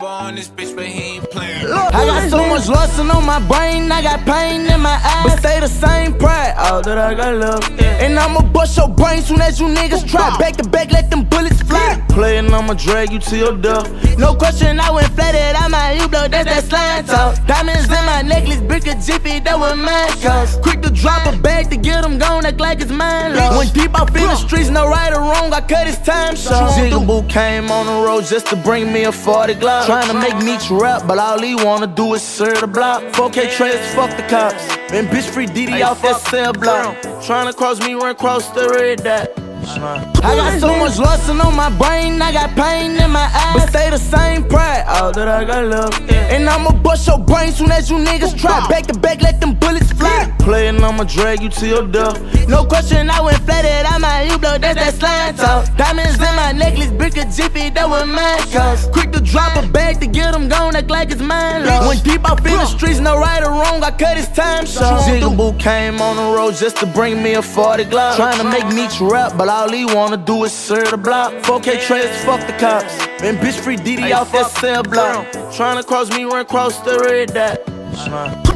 number on this bitch, but he ain't playing. I got so much lust on my brain, I got pain in my eyes, but stay the same pride, all that I got love. And I'ma bust your brain soon as you niggas try. Back to back, let them bullets fly. Playin', I'ma drag you to your death. No question, I went flatted, I might you blow, that's that slime talk. Diamonds in my necklace, brick a jiffy, that what mine cost. Quick to drop a bag to get them gone, act like it's mine lost. Went deep off in the streets, no right or wrong, I cut his time short. Jigaboo came on the road just to bring me a 40 Glock. Tryna make me rap, but all he wanna do is serve the block. 4K trades, fuck the cops. And bitch free DD off that cell block. Tryna cross me, run across the red dot. I got so much lust on my brain, I got pain in my eyes, but stay the same pride, all that I got love. And I'ma bust your brain soon as you niggas try. Back to back, let them bullets fly. Playin', I'ma drag you to your death. No question, I went flatted, I might you blow, that's that slime talk. Diamonds in my necklace, brick a jiffy, that what mine cost. Quick to drop a bag to get them gone, act like it's mine lost. Went deep off in the streets, no right or wrong, I cut his time short. Jigaboo came on the road just to bring me a 40 Glock. Tryna make me rap, but all he wanna do is serve the block. 4K trades, fuck the cops. And bitch free DD off that cell block. Tryna cross me, run across the red dot.